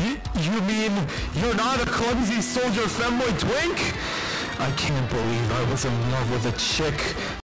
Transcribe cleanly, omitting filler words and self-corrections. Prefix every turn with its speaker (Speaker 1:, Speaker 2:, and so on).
Speaker 1: You mean you're not a clumsy soldier femboy twink? I can't believe I was in love with a chick